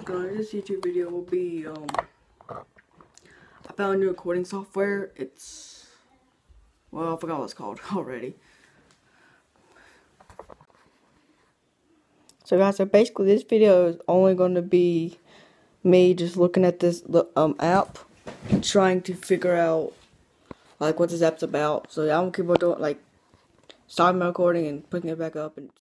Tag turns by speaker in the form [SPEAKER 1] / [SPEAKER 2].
[SPEAKER 1] guys, this YouTube video will be, I found a new recording software. Well, I forgot what it's called already. So guys, basically this video is only going to be me just looking at this app and trying to figure out like what this app's about. So I'm gonna keep on doing, like, stopping my recording and picking it back up and